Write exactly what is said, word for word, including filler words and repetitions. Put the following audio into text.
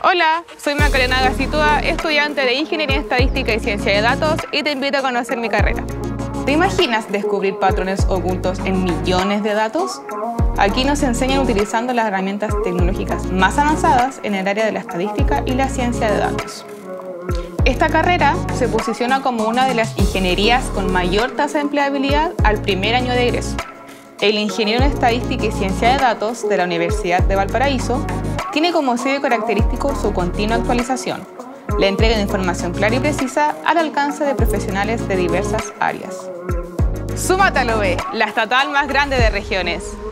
Hola, soy Macarena Gacitúa, estudiante de Ingeniería en Estadística y Ciencia de Datos y te invito a conocer mi carrera. ¿Te imaginas descubrir patrones ocultos en millones de datos? Aquí nos enseñan utilizando las herramientas tecnológicas más avanzadas en el área de la estadística y la ciencia de datos. Esta carrera se posiciona como una de las ingenierías con mayor tasa de empleabilidad al primer año de egreso. El ingeniero en Estadística y Ciencia de Datos de la Universidad de Valparaíso tiene como sello característico su continua actualización, la entrega de información clara y precisa al alcance de profesionales de diversas áreas. Súmate a la U B, la estatal más grande de regiones.